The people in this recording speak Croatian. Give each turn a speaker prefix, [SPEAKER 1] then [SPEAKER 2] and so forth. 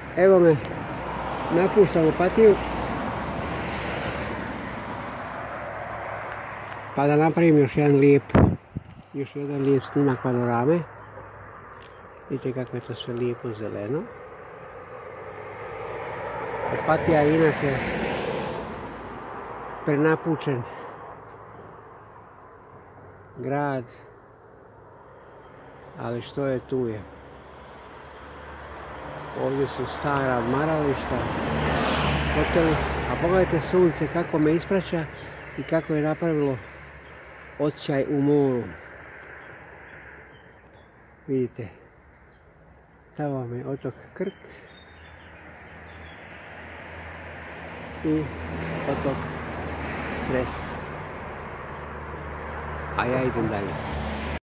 [SPEAKER 1] Evo me, napuštam Opatiju. Pa da napravim još jedan lijep snimak panorame. Vidite kako je to sve lijepo zeleno. Opatija je inače prenapučen grad, ali što je tu je. Ovdje su stara odmarališta, hoteli, a pogledajte sunce kako me ispraća i kako je napravilo odsjaj u moru. Vidite, tamo vam je otok Krk i otok Cres. A ja idem dalje.